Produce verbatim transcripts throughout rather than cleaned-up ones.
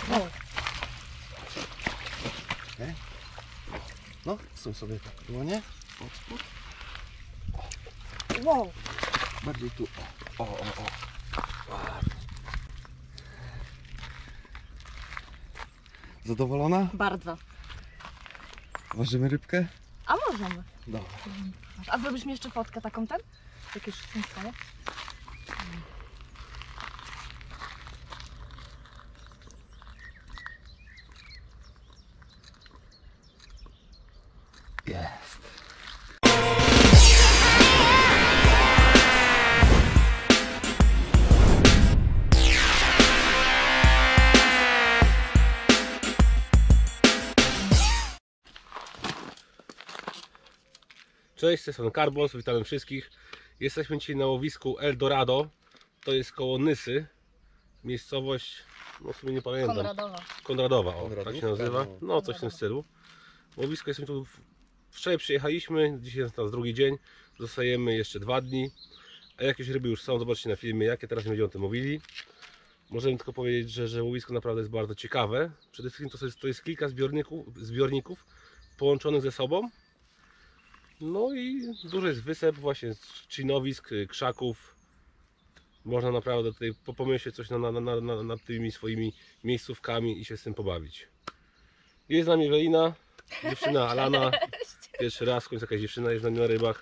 O. Okay. No, są sobie tak było, nie? Od spód. Wow. Bardziej tu. O, o, o. Zadowolona? Bardzo. Ważymy rybkę? A możemy. Dobra. A zrobisz mi jeszcze fotkę taką ten? Jak już w tym stanie? Jest. Cześć, to jest Karbos, witamy wszystkich. Jesteśmy dzisiaj na łowisku Eldorado. To jest koło Nysy. Miejscowość, no w sumie nie pamiętam. Konradowa. Konradowa, o, Konradówka, tak się nazywa. no. No, coś w tym stylu. Łowisko jesteśmy tu, wczoraj przyjechaliśmy, dzisiaj jest nas drugi dzień. Zostajemy jeszcze dwa dni. A jakieś ryby już są, zobaczcie na filmie, jakie teraz nie będziemy o tym mówili. Możemy tylko powiedzieć, że, że łowisko naprawdę jest bardzo ciekawe. Przede wszystkim to jest, to jest kilka zbiorników, zbiorników połączonych ze sobą. No i duży jest wysep właśnie trzcinowisk, krzaków. Można naprawdę tutaj pomyśleć coś na, na, na, na, nad tymi swoimi miejscówkami i się z tym pobawić. Jest z nami Ewelina, dziewczyna Alana. Pierwszy raz w końcu jakaś dziewczyna jest z nami na rybach.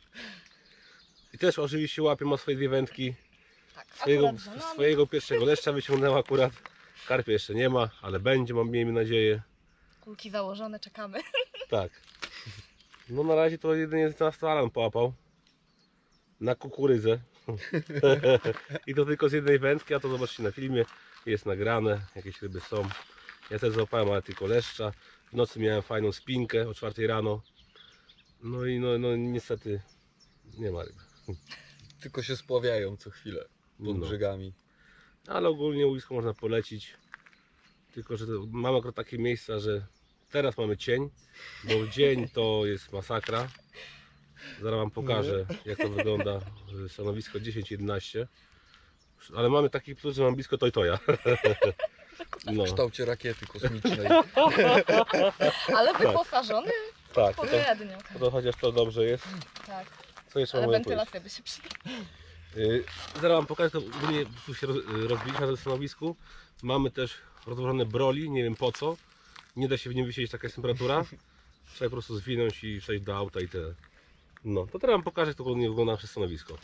I też oczywiście łapie, ma swoje dwie wędki. Tak, Swojego, akurat za nami. swojego pierwszego leszcza wyciągnęła akurat. Karpia jeszcze nie ma, ale będzie, mam, miejmy nadzieję. Kulki założone, czekamy. Tak. No na razie to jedynie nas to Alan połapał. Na kukurydzę. I to tylko z jednej wędki, a to zobaczcie na filmie. Jest nagrane, jakieś ryby są. Ja też złapałem, ale tylko leszcza. W nocy miałem fajną spinkę o czwartej rano. No i no, no niestety nie ma ryb. Tylko się spławiają co chwilę pod No. brzegami. Ale ogólnie łowisko można polecić. Tylko, że to, mamy akurat takie miejsca, że teraz mamy cień, bo w dzień to jest masakra. Zaraz wam pokażę, jak to wygląda stanowisko dziesięć jedenaście. Ale mamy taki plus, że mam blisko Toy-Toya. W No, kształcie rakiety kosmicznej. Ale wyposażony tak, to, odpowiednio. to, to chociaż to dobrze jest. Tak. Co jeszcze Ale mam powiedzieć? wentylacja by się przydała. Yy, zaraz wam pokażę, to ogólnie tu się roz, rozbiliśmy na tym stanowisku. Mamy też rozłożone broli, nie wiem po co. Nie da się w nim wysiedzieć, taka jest temperatura. Trzeba po prostu zwinąć i przejść do auta i tyle. No, to teraz wam pokażę, jak to ogólnie wygląda nasze stanowisko.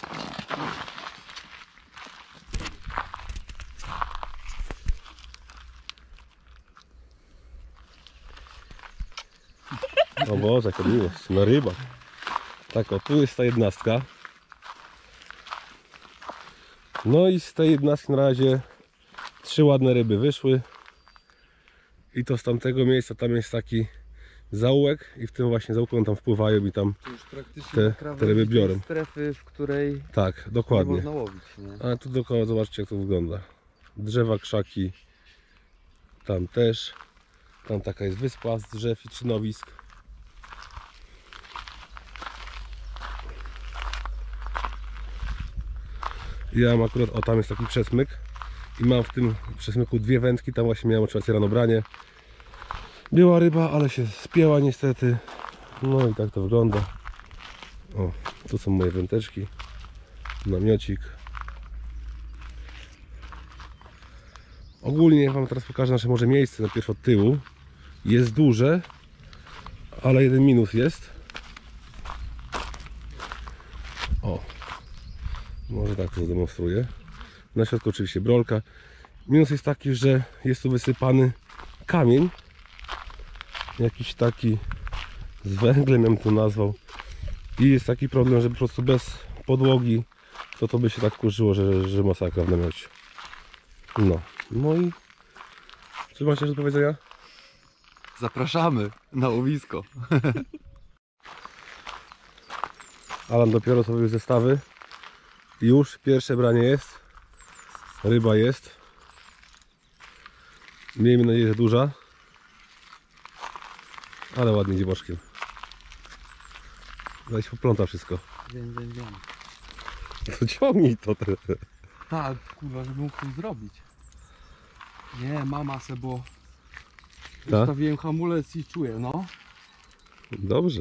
O Boże, jaka miłość, na rybach. Tak, o, tu jest ta jednostka. No i z tej jednostki na razie trzy ładne ryby wyszły. I to z tamtego miejsca, tam jest taki zaułek i w tym właśnie zaułku one tam wpływają i tam, To już praktycznie Te- na krawędzi te ryby tej biorą. strefy, w której tak, nie dokładnie. można łowić. Nie? A tu dookoła zobaczcie, jak to wygląda. Drzewa, krzaki. Tam też. Tam taka jest wyspa z drzew i trzcinowisk. Ja mam akurat, o tam jest taki przesmyk i mam w tym przesmyku dwie wędki, tam właśnie miałem o czwartej rano branie. Była ryba, ale się spięła niestety. No i tak to wygląda. O, tu są moje wędeczki. Namiocik. Ogólnie wam teraz pokażę nasze może miejsce, najpierw od tyłu. Jest duże, ale jeden minus jest. O, może tak to zademonstruję. Na środku oczywiście brolka. Minus jest taki, że jest tu wysypany kamień. Jakiś taki z węglem, ja bym to nazwał. I jest taki problem, że po prostu bez podłogi to to by się tak kurzyło, że, że masakra w namiocie. No, no i co macie do powiedzenia? Zapraszamy na łowisko. Alan dopiero sobie zestawy. Już pierwsze branie jest. Ryba jest. Miejmy nadzieję, że duża. Ale ładnie idzie boczkiem. Zaś popląta wszystko. Wiem, wiem, wiem. To ciągnij to. Tak, kurwa, żeby mógł to zrobić. Nie, ma masę, bo Tak? ustawiłem hamulec i czuję, no. Dobrze.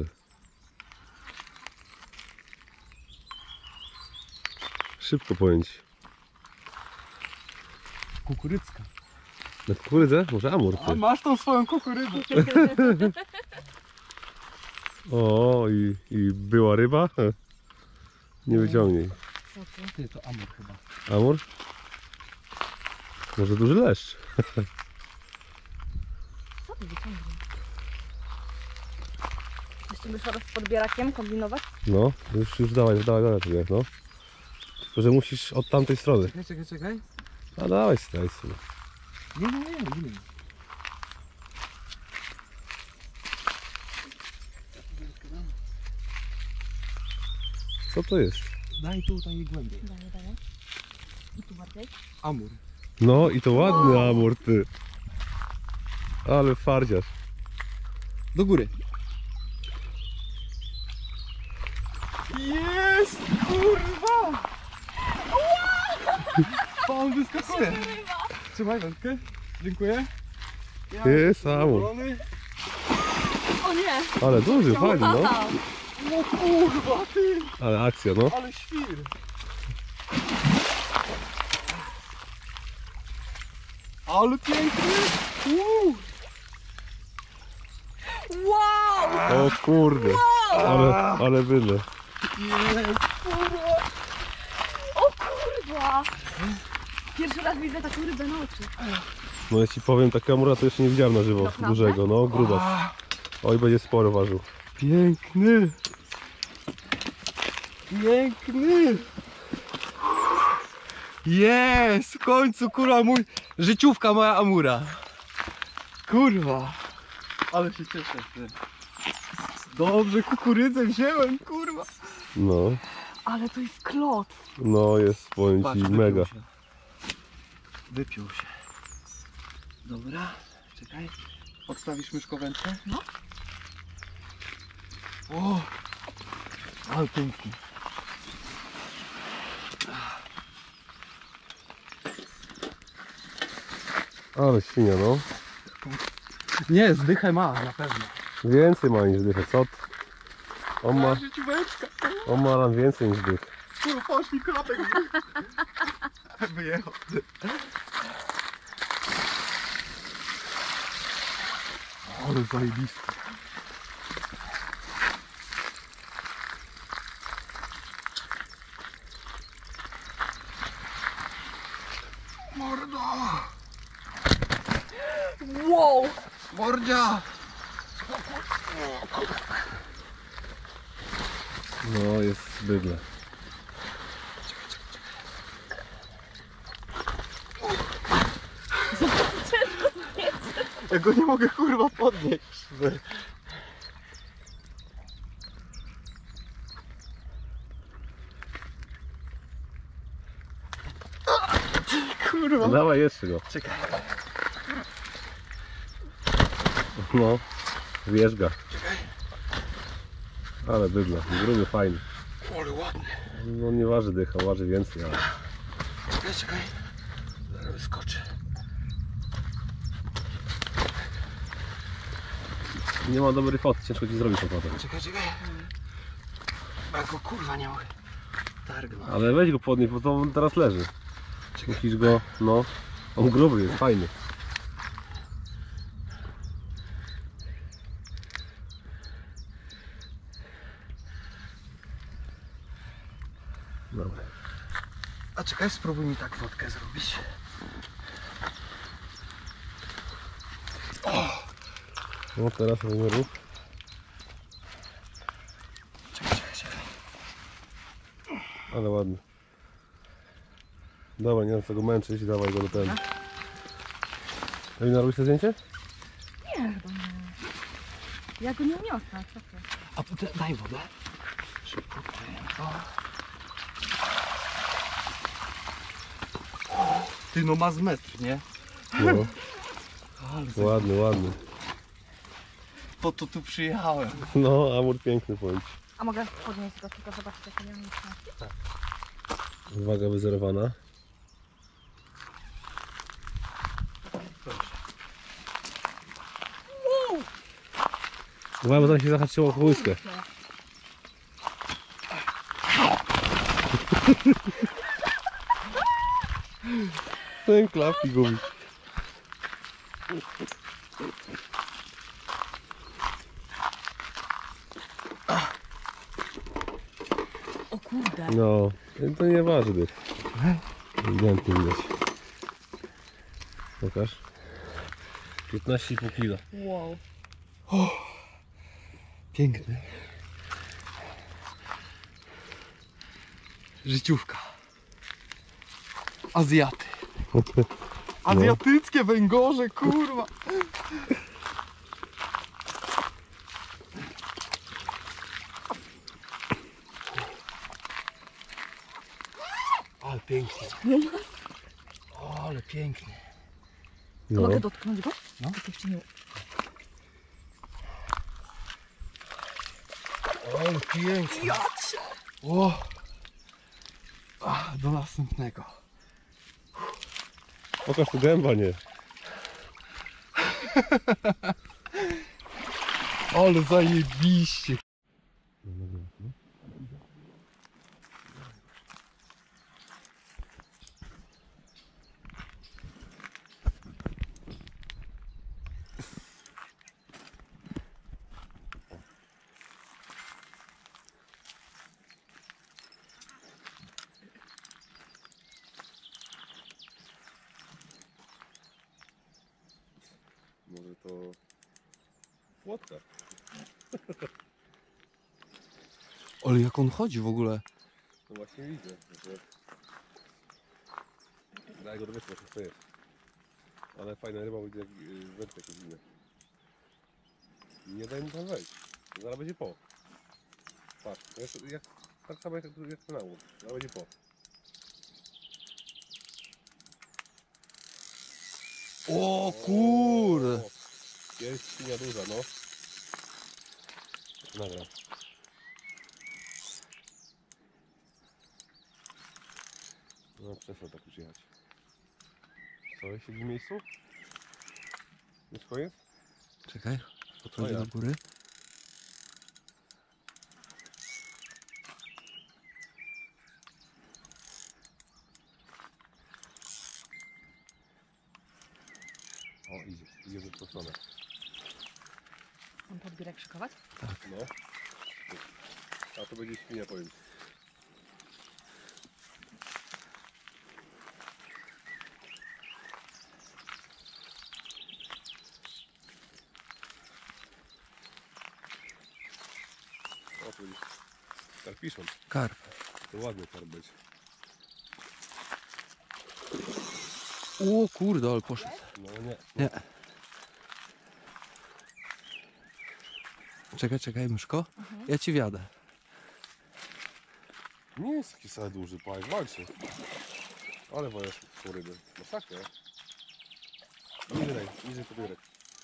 Szybko pojęć. Kukurycka. Na kukurydzę? Może amur A ty. masz tą swoją kukurydzę. O, i, i była ryba? Nie wyciągnij. Co ty? Ty, to amur chyba. Amur? Może duży leszcz. Co ty wyciągnął? Jeszcze byś teraz z podbierakiem kombinować? No, już, już dawaj, dawaj, dawaj sobie, no. Tylko, że musisz od tamtej strony. Czekaj, czekaj, czekaj. A dawaj, staj sobie. Nie, nie, nie, nie. Co to jest? Daj tutaj głębiej. Dalej, dalej. I tu bardziej. Amur. No i to ładny amur, ty. Ale fardziarz. Do góry. Jest, kurwa! Pan wyskakuje. Trzymaj wędkę. Dziękuję. Ja Jest amur. zadowolony. O nie! Ale duży, fajny, no. Wow. O kurwa, ty! Ale akcja, no. Ale świr! Ale piękny! Uuu. Wow! O kurde. Ale, ale byle. Jest, kurwa! O kurwa! Pierwszy raz widzę taką rybę na oczy. No ja ci powiem, takiego amura to jeszcze nie widziałem na żywo. Naprawdę? Dużego, no, grubas. A, Oj, będzie sporo ważył. piękny! Piękny! Jest! W końcu, kurwa, mój... Życiówka moja amura. Kurwa! Ale się cieszę. Ty. Dobrze, kukurydzę wziąłem, kurwa! No, Ale to jest klot. no jest, powiem Patrz, ci, wypił mega. się. Wypił się. Dobra, czekaj. Odstawisz myszko wędkę? No. O! Ale pięknie. Ale świnia, no. Nie, zdychę ma, na pewno. Więcej ma niż dychę, co? ty? On ma, Życióweczka. on ma nam więcej niż dych. Kurwa, patrz mi kratek. Wyjechał. Ale zajebisty. Mordo! Wow! Mordzia! No, jest bydle. Ja go nie mogę kurwa podnieść. Kurwa. Dawaj jeszcze go. Czekaj. No, wierzga. Ale bydle, gruby, fajny. Ale ładny. No nie waży dycha, waży więcej, ale... Czekaj, czekaj. Zaraz wyskoczy. Nie ma dobrej foty, ciężko ci zrobić tą fotę. Czekaj, czekaj. Ja go kurwa nie mogę targnąć. Ale weź go podnieś, bo to on teraz leży. Musisz go, no... On gruby jest, fajny. Dobra. A czekaj, spróbuj mi tak fotkę zrobić. No teraz robimy ruch. Czekaj, czekaj, czekaj. Ale ładny. Dawaj, nie mam co go męczyć, dawaj go do ten. Ewina, robisz to zdjęcie? Nie, chyba nie. Ja go nie uniosę, co ty? A tu te- daj wodę. Szybko. O. Ty no ma z metr, nie? No, Ale ładny, ładny. po to tu przyjechałem. No, amur piękny, powiem ci. A mogę podnieść go, tylko zobaczcie, jak ja mam Uwaga wyzerowana. Uwaga, bo tam się zahaczyło o kołyskę. Ten klapki gubi. O kurde. No, to nie ważny. Ewidentnie widać. Pokaż. piętnaście i pół kilo. Wow. Piękny. Życiówka. Azjaty. Azjatyckie węgorze, kurwa. Ale pięknie. O, ale pięknie. No. Mogę dotknąć go? No. Tak jeszcze nie. Ale pięknie. Jacie! O. Ach, do następnego. Pokaż tu gęba, nie. Ale zajebiście. Może to płotka. Ale jak on chodzi w ogóle? No właśnie widzę, że... Daj go do wyspy, to jest. Ale fajna ryba, bo jak wędkę się zginę. Nie daj mu tam wejść. Zaraz będzie po. Patrz, jak, jak, tak samo jak, jak ten nałód. Zaraz będzie po. O kurde. O, jest świnia duża, no. Nagram. No przestał tak już jechać. Co, siedzi w miejscu? Już koniec? Czekaj, podchodzę O ja. do góry. O, idzie, idzie w tą stronę. Mam podbierak szykować? No. A to będzie świnia, powiem. O, to będzie karpiszon. Karp. To ładny karp będzie. O kurde, ale poszedł. No nie. Nie. Czekaj, czekaj, myszko. Mhm. Ja ci wiadę. Nie jest taki sam duży pajek, walczy. Ale wojesz tą rybę. Masakra. Niżej, niżej podbierek.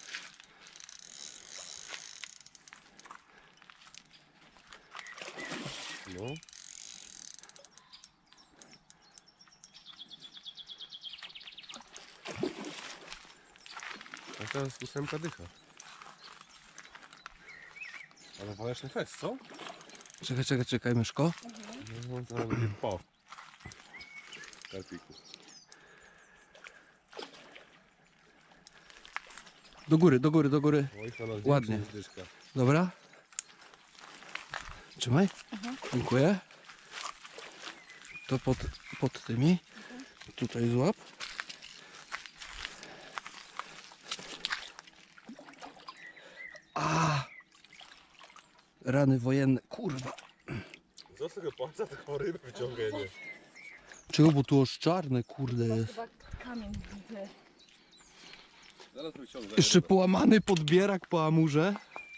No. A teraz ósemka dycha. Ale waleczny fest, co? Czekaj, czekaj, czekaj, myszko. No to będzie po. Karpiku. Do góry, do góry, do góry. Oj, to nas Ładnie. większy niż dyszka. Dobra. Trzymaj. Mhm. Dziękuję. To pod, pod tymi. Tutaj złap. A! Rany wojenne. Kurwa. Co z tego palca taką rybę wyciągnie? Czego, bo tu aż czarne, kurde To jest. chyba kamień zbity. Zaraz wyciągnę. Jeszcze połamany podbierak po amurze.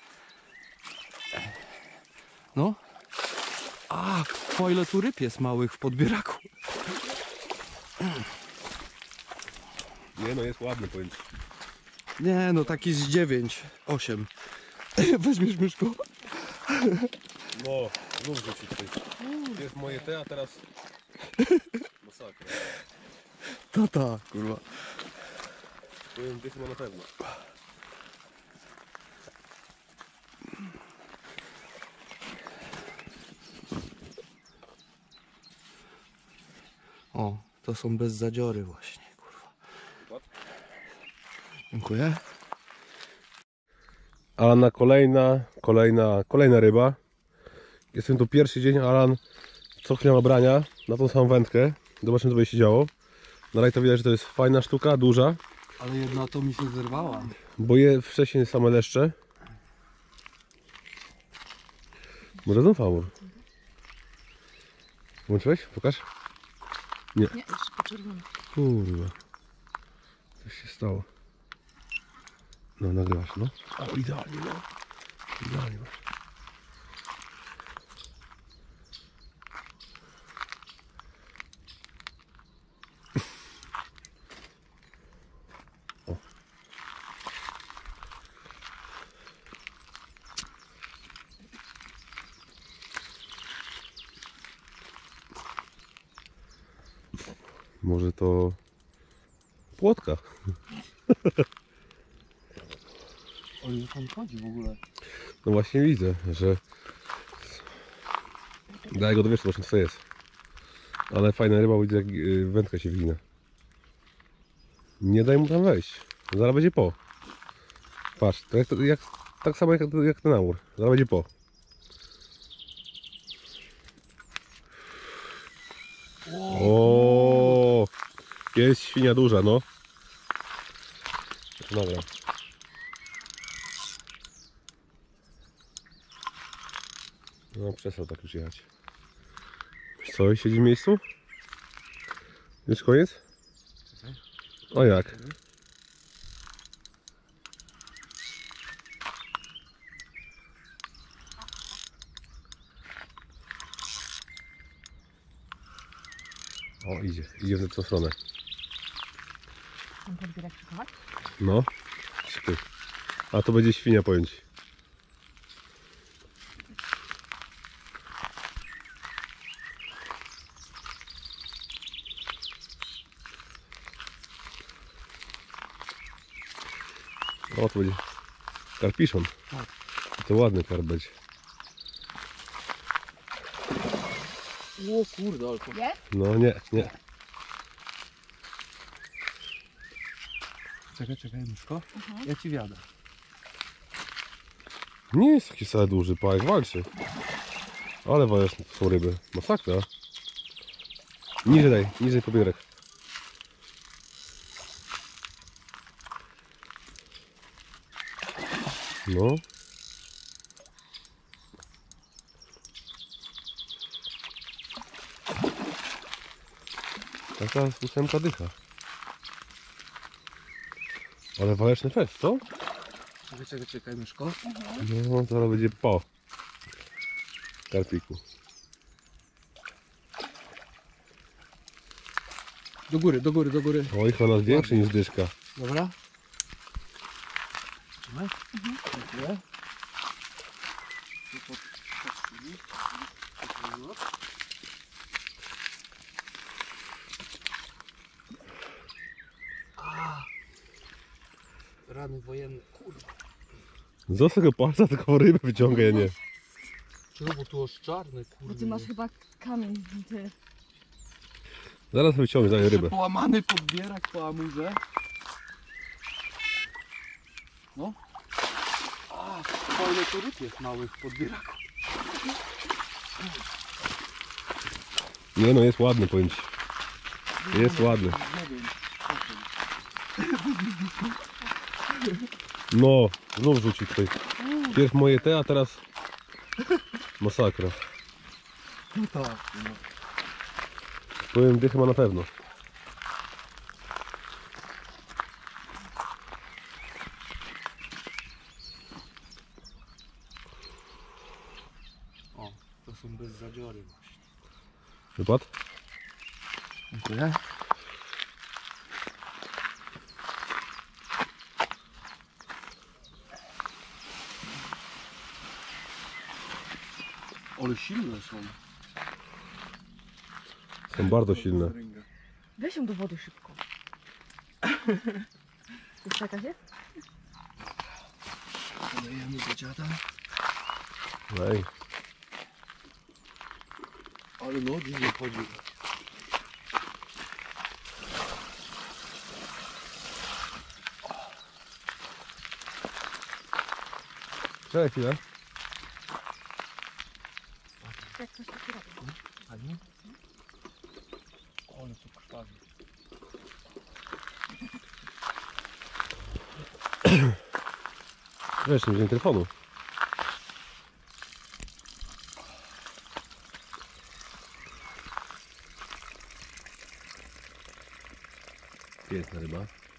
No. A, po ile tu ryb jest małych w podbieraku. Nie no, jest ładny, powiem ci. Nie no, taki z dziewięć, osiem. Weźmiesz myszko? No, znów rzucić tutaj. Jest moje te, a teraz... Masakra. Tata, kurwa. Powiem dychę na pewno. to są bez zadziory właśnie, kurwa. Dziękuję. Alana kolejna, kolejna, kolejna ryba. Jestem tu pierwszy dzień, Alan co chwilę ma brania na tą samą wędkę. Zobaczymy, co będzie się działo. Na razie to widać, że to jest fajna sztuka, duża. Ale jedna to mi się zerwała. Bo je wcześniej same leszcze. Może znów amur. Włączyłeś? Pokaż. Nie. Nie, jeszcze poczerwony. Kurwa. Coś się stało. No, nagrywasz, no. O, idealnie, no. Idealnie masz. O. Może to płotka. Ale już tam chodzi w ogóle. No właśnie widzę, że daj go do wierzchu, zobaczmy co to jest. Ale fajna ryba, bo widzę jak y, wędka się wygina. Nie daj mu tam wejść. Zaraz będzie po. Patrz, to jak, to jak, tak samo jak, jak ten amur. Zaraz będzie po. O, jest świnia duża, no. Dobra. No przestał tak już jechać. Co, siedzi w miejscu? Już koniec? O jak? O, idzie, idzie w tę stronę. Tam podbierak szykować? No, śpi. A to będzie świnia, powiem ci. O, to będzie karpiszon. I to ładny karp będzie. O kurde, ale to... Jest? No nie, nie. Czekaj, czekaj, myszko. Ja ci wiadę. Nie jest taki wcale duży, pałek walczy. Ale walisz są ryby. Masakra. Niżej daj, niżej pobierek. No. Taka ósemka dycha. Ale waleczny fest, co? Czekaj, czekaj, czekaj, myszko. No, zaraz będzie po karpiku. Do góry, do góry, do góry. Oj, chyba nas większy niż dyszka. Dobra. Trzymaj. Dziękuję. Tu pod- podszli. A, rany wojenne, kurwa. Z tego palca tylko rybę wyciąga, ja nie. Czemu, bo tu aż czarne, kurwa. Bo ty masz chyba kamień zbity. Zaraz wyciągnie, daję rybę. Połamany podbierak po amurze. No. A, fajny to ryb jest małych podbieraków. Nie no, jest ładny, powiem ci. Jest ładny. Nie wiem. No, znów rzucił tutaj. Pierw moje te, a teraz masakra. No tak, no. Powiem, dychę ma na pewno. O, to są bez zadziory właśnie. Wypadł? Dziękuję. Ale silne są. Są bardzo silne. Weź ją do wody szybko. Jeszcze jakaś jest? Podajemy do dziada. Ej, Ale no, dziwnie chodzi. Czekaj chwilę. Jak coś takiego robi. Fajnie. Ale tu krwawi. Wiesz, nie wziąłem telefonu. Piękna ryba.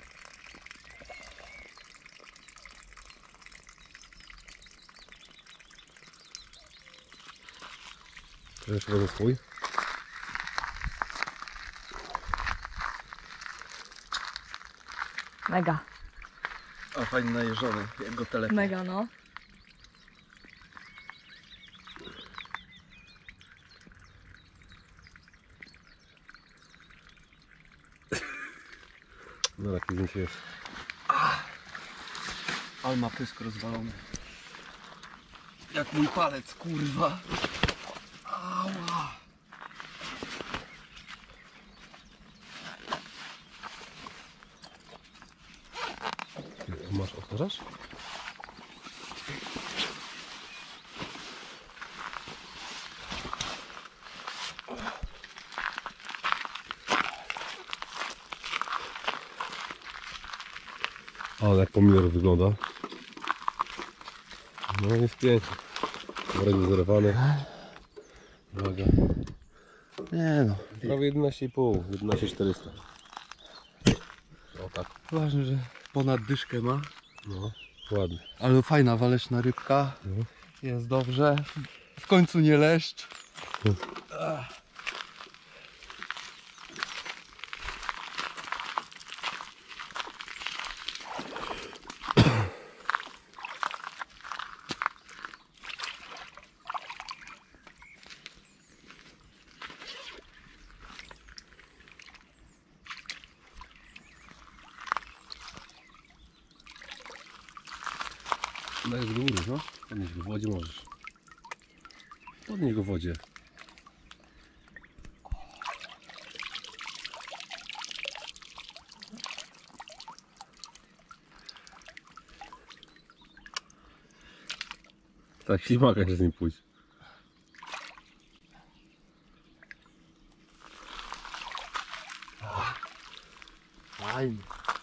To jeszcze wezmę swój. Mega, A fajnie najeżony, jak go telepie. mega no. No takie zdjęcie jest. Ale ma pysk rozwalony. Jak mój palec, kurwa. Ała. Masz, otworzasz? O, jak pomidor wygląda. No jest piękny. Wręcz zerwany. Uwaga. Nie no. Prawie jedenaście i pół, jedenaście czterysta. O tak. Ważne, że ponad dyszkę ma. No, ładnie. Ale fajna waleczna rybka. No. Jest dobrze. W końcu nie leszcz. No. Ach. Dajesz do góry, no. Podnieś go w wodzie możesz. Podnieś go w wodzie. Tak, ślimaka się z nim pójść. Fajnie.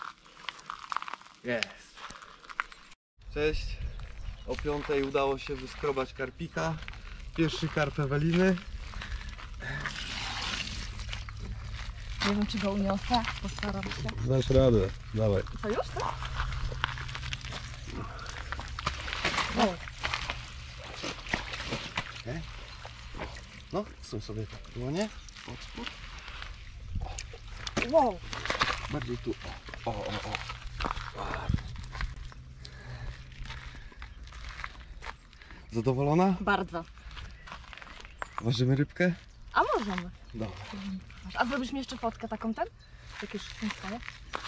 Jest. Cześć. O piątej udało się wyskrobać karpika. Pierwszy karp Eweliny. Nie wiem, czy go uniosę, postaram się. Dasz radę, dawaj. To już, tak? O, No, są sobie tak dłonie. Pod spód. wow. Bardziej tu. O, o, o. o. Zadowolona? Bardzo. Ważymy rybkę? A możemy. Dobra. A zrobisz mi jeszcze fotkę taką ten? Jak już w tym stanie?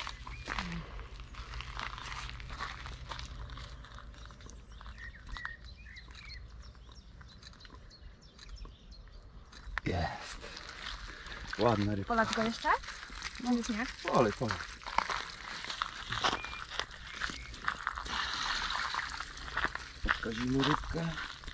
Jest. Ładna rybka. Polać go jeszcze? Będziesz nie? Olej, olej. Pokażimy rybkę.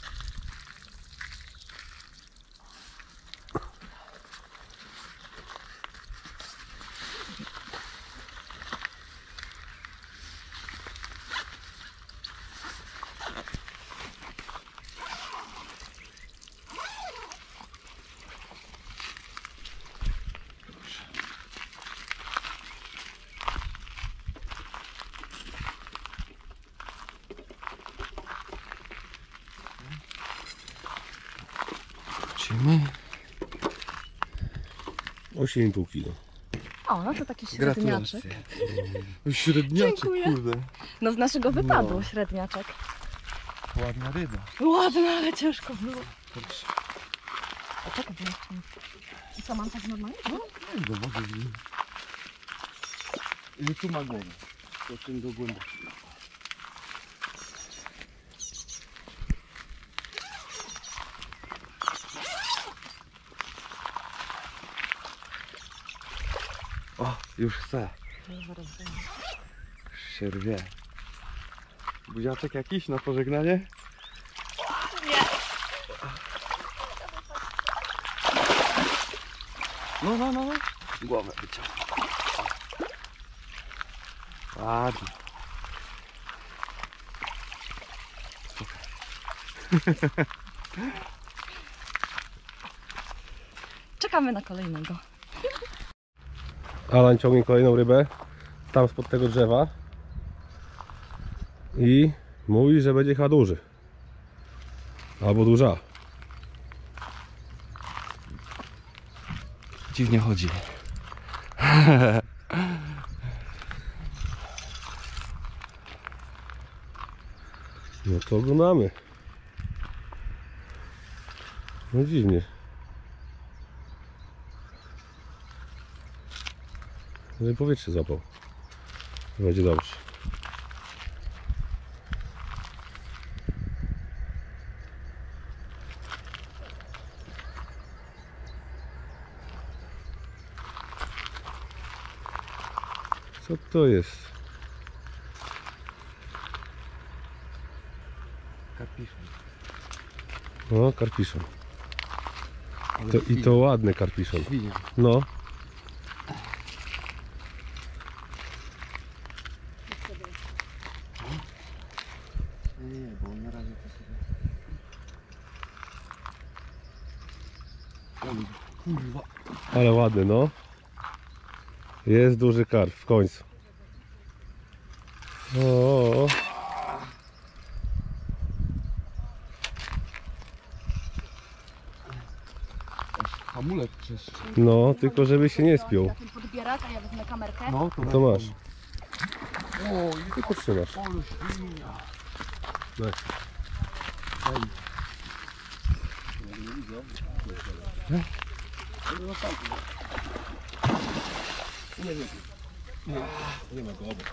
Zobaczymy. osiem i pół kilo. O, no to taki średniaczek. Gratulacje. Średniaczek, Dziękuję. kurde. No z naszego wypadło No. średniaczek. Ładna ryba. Ładne, ale ciężko było. A czekaj, bo jeszcze nie. I co, mam tak normalnie? No. No i do wody wziął. I tu ma głowę. To czym do głęboko. O, już chce. Już się rwie. Buziaczek jakiś na pożegnanie? No, no, no, no. Głowę wyciągnę. Ładnie. Czekamy na kolejnego. Alan ciągnie kolejną rybę tam spod tego drzewa i mówi, że będzie chyba duży albo duża. Dziwnie chodzi. No to oglądamy. No dziwnie. No i powietrze złapał. Będzie dobrze. Co to jest? Karpiszon. No, karpiszon. To, I to ładny karpiszon. Świnia. No. Nie, nie, bo na razie to sobie... Oj, kurwa. Ale ładny, no. Jest duży karp w końcu. O, o, o. Hamulec trzeszczy. No, tylko żeby się nie spiął. Na tym podbierak, a ja wezmę kamerkę. No, to, To masz. Oj, I potrzymasz. ale świnia. Daj. Nie ma go obok.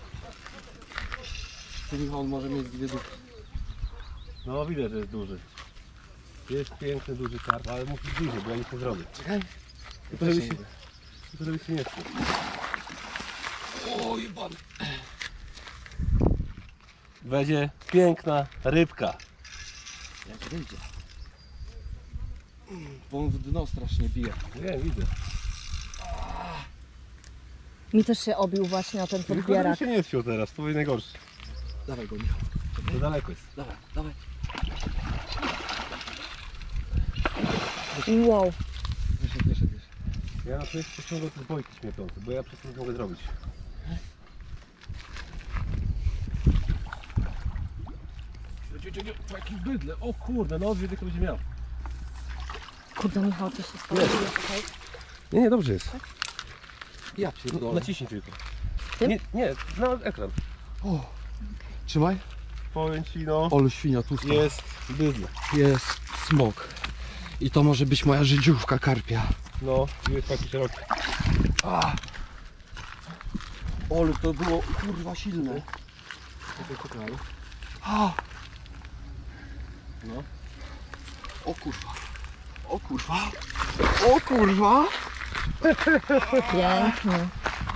Ty, Michał, on może mieć dwie duchy. No widać, że jest duży. Jest piękny, duży karp, ale musi bliżej, bo ja nic nie zrobię. Czekaj. Tylko żeby się, tylko żeby się nie spiął. O, jebany. Będzie piękna rybka. Jak wyjdzie. Bo on w dno strasznie bije. Nie, widzę. Mi też się obił właśnie na ten Tylko żeby podbierak. się nie spiął teraz, to będzie najgorsze. Dawaj go, Michał. To daleko jest. Dawaj, dawaj. Wow. Wyszedł, wyszedł, wyszedł. Ja na to jest pociągał te bojki śmierdzące, bo ja przez to nie mogę zrobić. To jakieś bydle, o kurde, no odwiedź to będzie miał. Kurde, Michał, co się stało? Jest. Okej. Nie, nie, dobrze jest. Ja pierdolę. Naciśnij tylko. Tym? Nie, nie, na ekran. O. Trzymaj. Powiem ci, no, Ole świnia tłusta. jest bydle. Jest smok. I to może być moja życiówka karpia. No, jest taki szeroki. A. Ole, to było kurwa silne. A. No. O kurwa. O kurwa. O kurwa. Piękny.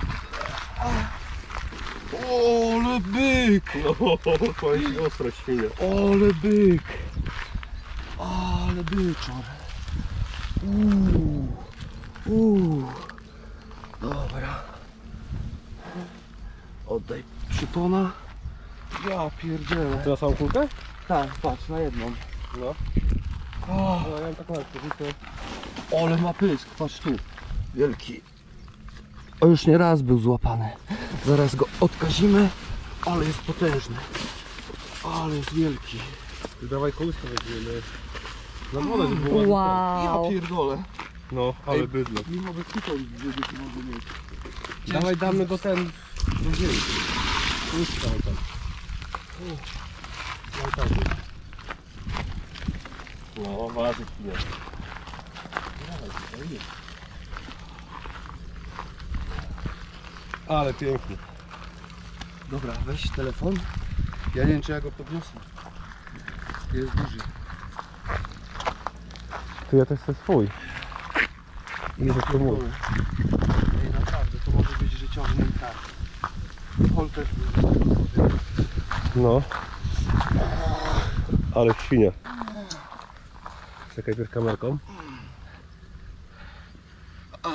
Ole byk. No, powiem ci, ostro świnia. Ole byk. Ale byczor. Uuu. Uuu. Dobra. Oddaj przypona. Ja pierdzielę. To na samą kulkę? Tak, patrz na jedną. No. O, No, ja mam taką ekspozycję. ale ma pysk, patrz tu. Wielki. O, już nie raz był złapany. Zaraz go odkazimy, ale jest potężny. Ale jest wielki. Ty dawaj kołyskę weźmiemy. Na wodę, żeby było ładnie. Wow. Ja pierdolę. No, ale Ej, bydle. Mimo by tylko wielki może mieć. Dawaj, damy do ten... do ziemi. Puść tam, tam. No, tam. No, wazy chwilę. Ale pięknie. Dobra, weź telefon. Ja nie wiem, czy ja go podniosę. Jest duży. Tu ja też chcę swój. Nie to mój. Ej, naprawdę, to może być życiowny i tak. Hol też był. No. Ale świnia. Czekaj pierw kamerką. A,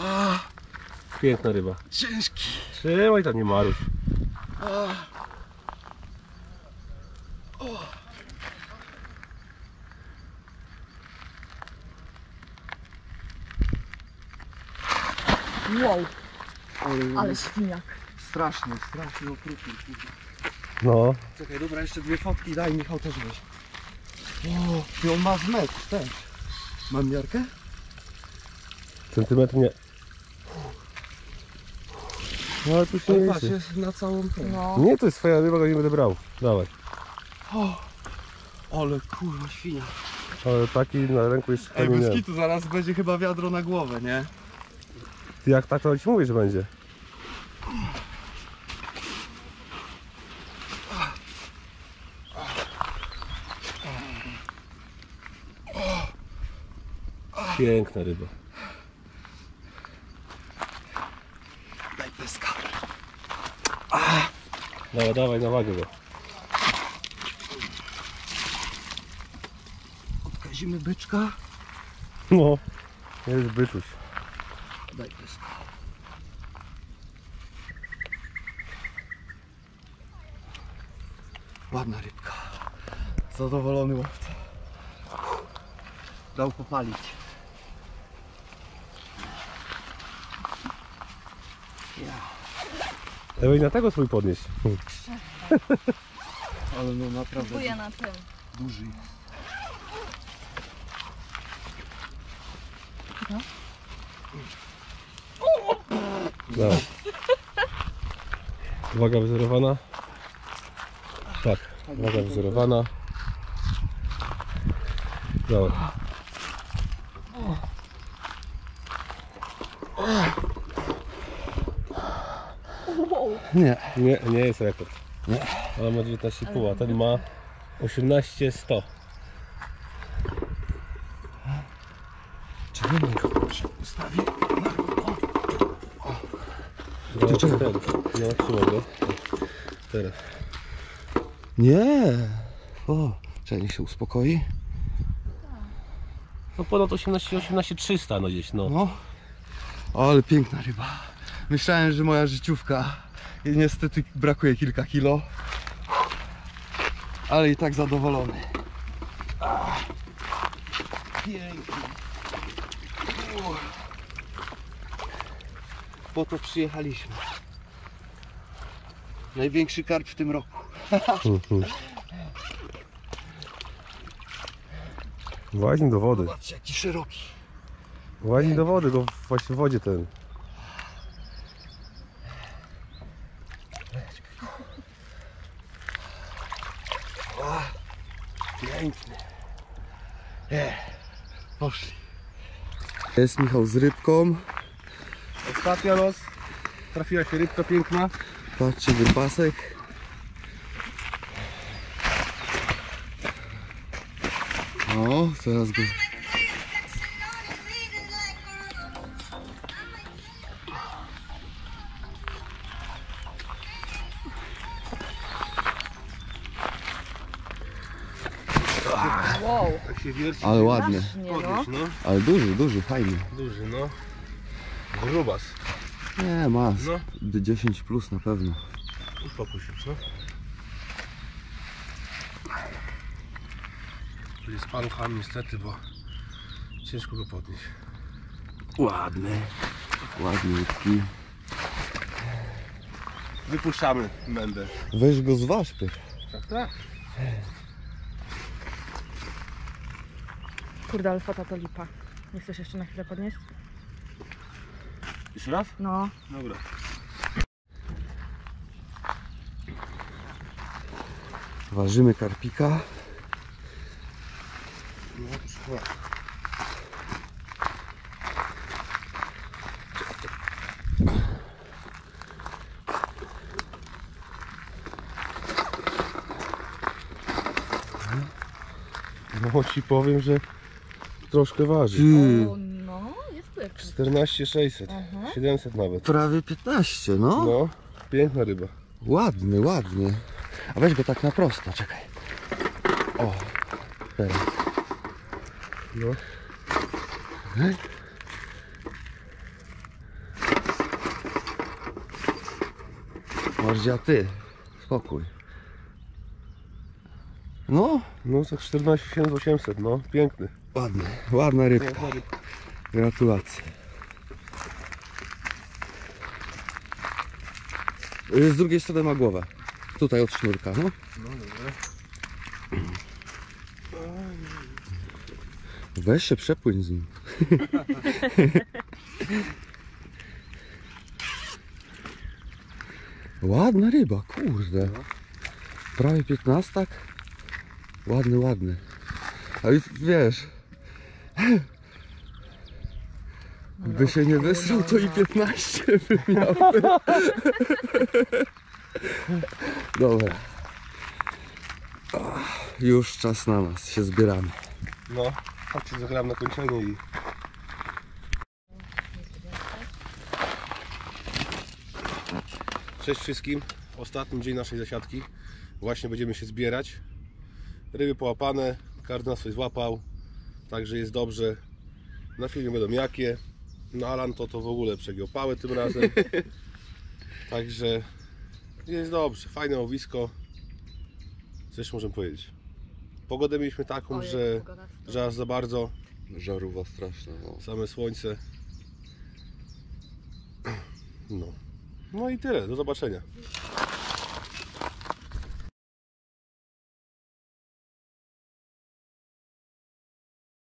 Piękna ryba. Ciężki. Trzymaj tam, nie maruś. Wow, Ale, ale świniak. strasznie, strasznie okrutny. kurde. No. Czekaj, dobra, jeszcze dwie fotki daj, Michał też weź. O, ty on ma z metr też. Mam miarkę? Centymetr nie. No ale tu się O, nie patrz, liczy. jest na całą tę. No. Nie, to jest twoja ryba, go nie będę brał. Dawaj. O, ale kurwa świnia. Ale taki na ręku jeszcze Ej, nie bez miałem. kitu, zaraz będzie chyba wiadro na głowę, nie? Ty jak tak, to ci mówię, że będzie. Piękna ryba. Daj peska. Dawaj, dawaj na wagę go. Odkazimy byczka. No. Jest byczuś. Daj peska. Ładna rybka. Zadowolony łowca. Dał popalić. Ja. Dawaj na tego swój podnieść. Ale no naprawdę Próbuję na tym. duży. Dawaj. Uwaga wyzerowana. Tak, uwaga wyzerowana. Dawaj. Wow. Nie. Nie, nie jest rekord. Nie. Ale ma dziewiętnaście i pół, a ten ma osiemnaście sto. Czy Michał się ustawi? No, Ty czekaj. ten. No, trzymaj go. Teraz. Nie. O, czekaj, niech się uspokoi. No ponad osiemnaście, osiemnaście trzysta no gdzieś, no. No. Ale piękna ryba. Myślałem, że moja życiówka. I niestety brakuje kilka kilo. Ale i tak zadowolony. Ah, pięknie. U. Po to przyjechaliśmy. Największy karp w tym roku. Mhm. Łaźń do wody. Zobaczcie, jaki szeroki. Łaźń do wody, go właśnie w wodzie ten. Piękny. E, poszli. Jest Michał z rybką. Ostatnia los. Trafiła się rybka piękna. Patrzcie, wypasek. O, teraz go. Wow. Tak się wierci. Ale ładny. Strasznie, no. Podnieś, no. Ale duży, duży, fajny. Duży, no. Grubas. Nie, ma. No. D dziesięć plus na pewno. Uspokój się, no. Tu jest paluchami niestety, bo ciężko go podnieść. Ładny. Ładniutki. Wypuszczamy mędę. Weź go zważ, Piotr. Tak, tak. Kurde, ale fota to lipa. Nie chcesz jeszcze na chwilę podnieść? Jeszcze raz? No. Dobra. Ważymy karpika. No to szkoda. No ci powiem, że troszkę waży. Ty, O, no, jest lepszy. czternaście sześćset, Aha. siedemset nawet. prawie piętnaście, no. No, piękna ryba. Ładny, ładny. A weź go tak na prosto, czekaj. O, teraz. No. masz gdzie, a ty. Spokój. No, No za czternaście tysięcy osiemset, no piękny. ładny, ładna rybka. Gratulacje. Y, Z drugiej strony ma głowę. Tutaj od sznurka, no. No dobra. Weź się przepłyń z nim. Ładna ryba, kurde. Prawie piętnastak. Ładny, ładny. A już wiesz, by się nie wysrał, to i piętnaście by miał. Dobra. Ach, już czas na nas, się zbieramy. No, chodźcie, zagram na kończenie i... Cześć wszystkim. Ostatni dzień naszej zasiadki. Właśnie będziemy się zbierać. Ryby połapane, każdy nas coś złapał. Także jest dobrze. Na filmie będą jakie. No Alan to to w ogóle przegiął pałę tym razem. Także jest dobrze. Fajne łowisko. Co jeszcze możemy powiedzieć? Pogodę mieliśmy taką, Ojej, że, pogoda to- że aż za bardzo. Żarówa straszna. No. Same słońce. No. No i tyle. Do zobaczenia.